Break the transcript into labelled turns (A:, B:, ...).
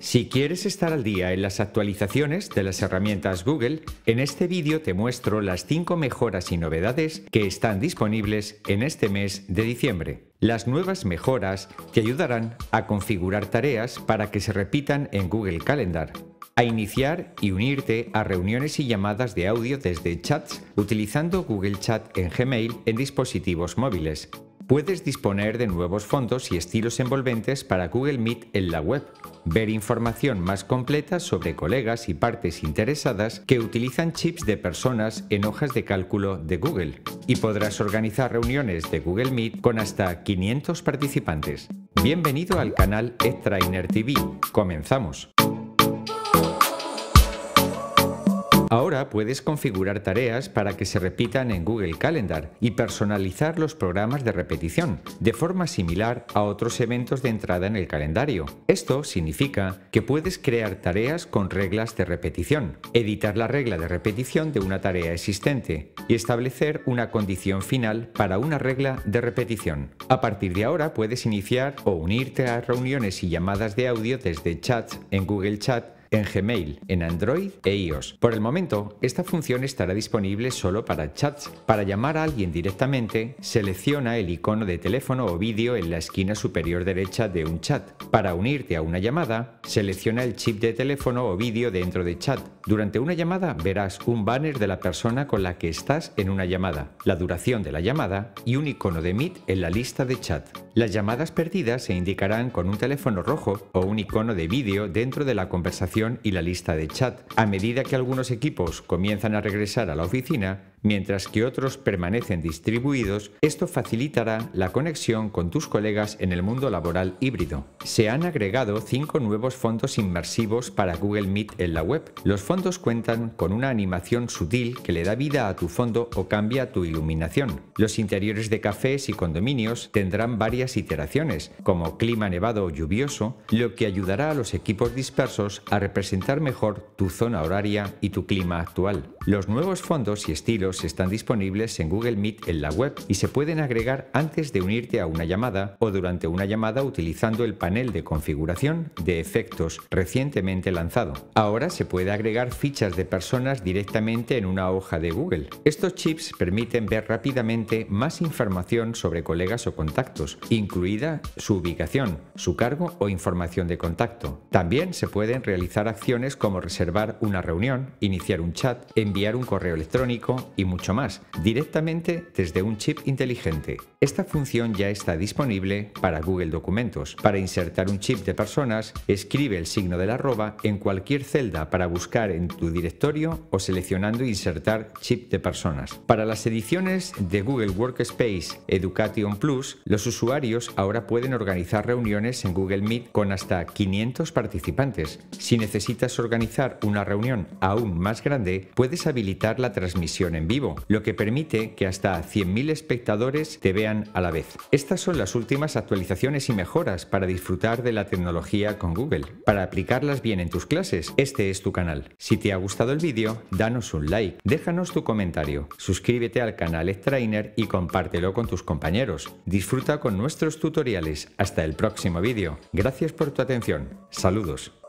A: Si quieres estar al día en las actualizaciones de las herramientas Google, en este vídeo te muestro las 5 mejoras y novedades que están disponibles en este mes de diciembre. Las nuevas mejoras te ayudarán a configurar tareas para que se repitan en Google Calendar, a iniciar y unirte a reuniones y llamadas de audio desde chats utilizando Google Chat en Gmail en dispositivos móviles. Puedes disponer de nuevos fondos y estilos envolventes para Google Meet en la web, ver información más completa sobre colegas y partes interesadas que utilizan chips de personas en hojas de cálculo de Google, y podrás organizar reuniones de Google Meet con hasta 500 participantes. Bienvenido al canal EdTrainer TV. Comenzamos. Ahora puedes configurar tareas para que se repitan en Google Calendar y personalizar los programas de repetición, de forma similar a otros eventos de entrada en el calendario. Esto significa que puedes crear tareas con reglas de repetición, editar la regla de repetición de una tarea existente y establecer una condición final para una regla de repetición. A partir de ahora puedes iniciar o unirte a reuniones y llamadas de audio desde chats en Google Chat, en Gmail, en Android e iOS. Por el momento, esta función estará disponible solo para chats. Para llamar a alguien directamente, selecciona el icono de teléfono o vídeo en la esquina superior derecha de un chat. Para unirte a una llamada, selecciona el chip de teléfono o vídeo dentro de chat. Durante una llamada verás un banner de la persona con la que estás en una llamada, la duración de la llamada y un icono de Meet en la lista de chat. Las llamadas perdidas se indicarán con un teléfono rojo o un icono de vídeo dentro de la conversación y la lista de chat. A medida que algunos equipos comienzan a regresar a la oficina, mientras que otros permanecen distribuidos, esto facilitará la conexión con tus colegas en el mundo laboral híbrido. Se han agregado 5 nuevos fondos inmersivos para Google Meet en la web. Los fondos cuentan con una animación sutil que le da vida a tu fondo o cambia tu iluminación. Los interiores de cafés y condominios tendrán varias iteraciones, como clima nevado o lluvioso, lo que ayudará a los equipos dispersos a representar mejor tu zona horaria y tu clima actual. Los nuevos fondos y estilos están disponibles en Google Meet en la web y se pueden agregar antes de unirte a una llamada o durante una llamada utilizando el panel de configuración de efectos recientemente lanzado. Ahora se puede agregar fichas de personas directamente en una hoja de Google. Estos chips permiten ver rápidamente más información sobre colegas o contactos, incluida su ubicación, su cargo o información de contacto. También se pueden realizar acciones como reservar una reunión, iniciar un chat, enviar un correo electrónico y mucho más, directamente desde un chip inteligente. Esta función ya está disponible para Google Documentos. Para insertar un chip de personas, escribe el signo del arroba en cualquier celda para buscar en tu directorio o seleccionando insertar chip de personas. Para las ediciones de Google Workspace Education Plus, los usuarios ahora pueden organizar reuniones en Google Meet con hasta 500 participantes. Si necesitas organizar una reunión aún más grande, puedes habilitar la transmisión en vivo, lo que permite que hasta 100.000 espectadores te vean a la vez. Estas son las últimas actualizaciones y mejoras para disfrutar de la tecnología con Google. Para aplicarlas bien en tus clases, este es tu canal. Si te ha gustado el vídeo, danos un like, déjanos tu comentario, suscríbete al canal EdTrainer y compártelo con tus compañeros. Disfruta con nuestros tutoriales. Hasta el próximo vídeo. Gracias por tu atención. Saludos.